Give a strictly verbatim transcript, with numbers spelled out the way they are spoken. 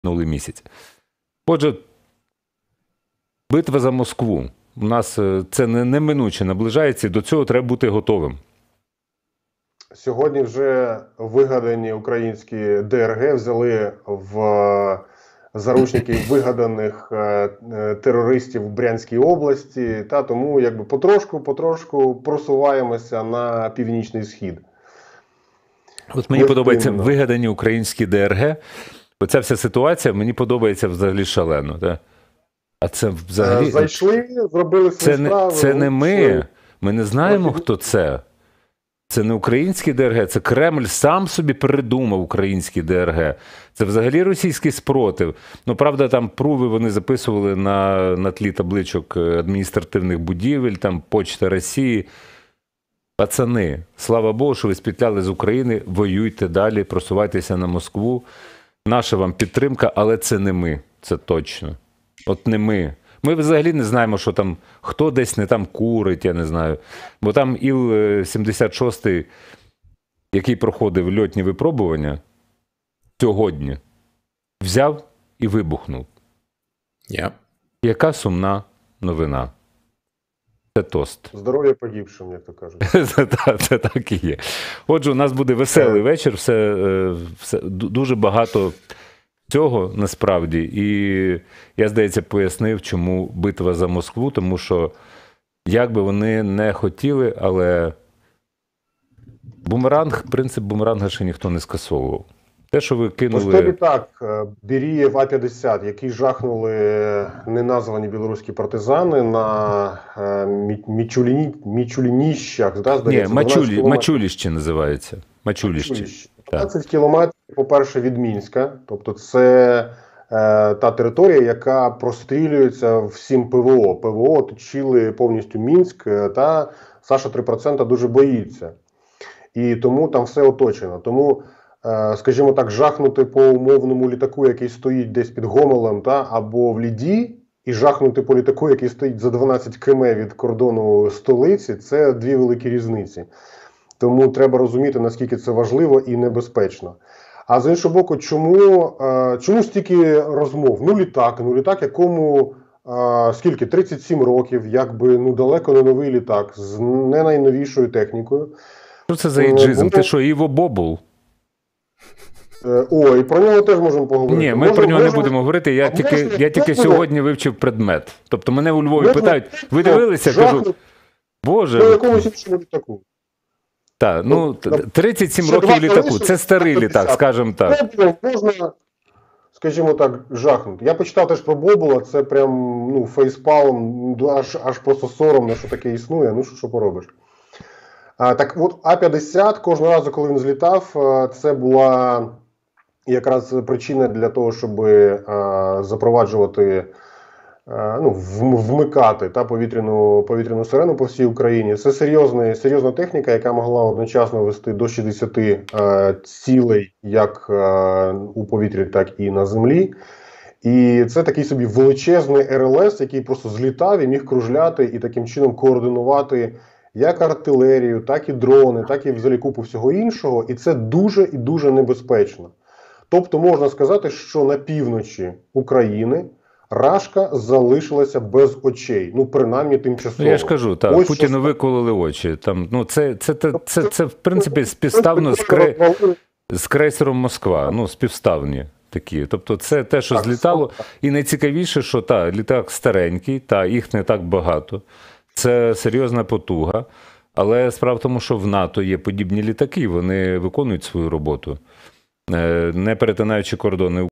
минулий місяць. Отже, битва за Москву. У нас це неминуче наближається, і до цього треба бути готовим. Сьогодні вже вигадані українські ДРГ взяли в заручники вигаданих терористів в Брянській області, та тому якби потрошку-потрошку просуваємося на північний схід. От мені Ми подобається впевнено. Вигадані українські ДРГ. Оця вся ситуація мені подобається взагалі шалено. Так? А це взагалі... Зайшли, зробили свої це справи. Не, це не ми. Ми не знаємо, хто це. Це не український ДРГ, це Кремль сам собі придумав український ДРГ. Це взагалі російський спротив. Ну, правда, там пруви вони записували на, на тлі табличок адміністративних будівель, там Почта Росії. Пацани, слава Богу, що ви спітляли з України, воюйте далі, просувайтеся на Москву. Наша вам підтримка, але це не ми, це точно. От не ми. Ми взагалі не знаємо, що там, хто десь не там курить, я не знаю. Бо там Іл сімдесят шість, який проходив льотні випробування, сьогодні взяв і вибухнув. Yeah. Яка сумна новина. Це тост. Здоров'я погибшим, як то кажуть. це, це так і є. Отже, у нас буде веселий вечір, все, все, дуже багато цього насправді. І я, здається, пояснив, чому битва за Москву, тому що як би вони не хотіли, але бумеранг, принцип бумеранга ще ніхто не скасовував. Те, що ви кинули... Ось так, Берієв А п'ятдесят, який жахнули неназвані білоруські партизани на Мічуліні... Мічулініщах. Да, Ні, Мачулі... Мачуліще називається. Мачуліще. п'ятнадцять кілометрів, по-перше, від Мінська. Тобто це е, та територія, яка прострілюється всім ПВО. ПВО оточили повністю Мінськ, та Саша три відсотки дуже боїться. І тому там все оточено. Тому, е, скажімо так, жахнути по умовному літаку, який стоїть десь під Гомелем, та, або в Ліді, і жахнути по літаку, який стоїть за дванадцять кілометрів від кордону столиці, це дві великі різниці. Тому треба розуміти, наскільки це важливо і небезпечно. А з іншого боку, чому, чому стільки розмов? Ну літак, ну літак, якому скільки? тридцять сім років, якби ну далеко не новий літак, з не найновішою технікою. Що це за іджизм? Ти що, Іво Бобул? О, і про нього теж можемо поговорити. Ні, ми можемо, про нього можемо... не будемо говорити, я, тільки, можемо... я тільки сьогодні вивчив предмет. Тобто мене у Львові можемо... питають, ви дивилися? Жахнути... Кажу, боже... По якомусь іншому літаку. Так, ну, тридцять сім років літаку, це старий літак, скажімо так. Можна, скажімо так, жахнути. Я почитав теж про Бобула, це прям, ну, фейспалм, аж, аж просто соромно, що таке існує, ну, що, що поробиш. А, так от, А п'ятдесят, кожного разу, коли він злітав, це була якраз причина для того, щоб а, запроваджувати, ну, вмикати та повітряну, повітряну сирену по всій Україні. Це серйозна, серйозна техніка, яка могла одночасно вести до шістдесяти е, цілей як е, у повітрі, так і на землі. І це такий собі величезний Р Л С, який просто злітав і міг кружляти і таким чином координувати як артилерію, так і дрони, так і взагалі купу всього іншого. І це дуже і дуже небезпечно. Тобто можна сказати, що на півночі України Рашка залишилася без очей, ну принаймні тимчасово. Ну, я ж кажу, так, Ось Путіну що... викололи очі. Там, ну, це, це, це, це, це, в принципі, співставно з, кре... з крейсером Москва, ну, співставні такі. Тобто це те, що так, злітало. І найцікавіше, що та, літак старенький, та, їх не так багато. Це серйозна потуга. Але справа в тому, що в НАТО є подібні літаки, вони виконують свою роботу, не перетинаючи кордони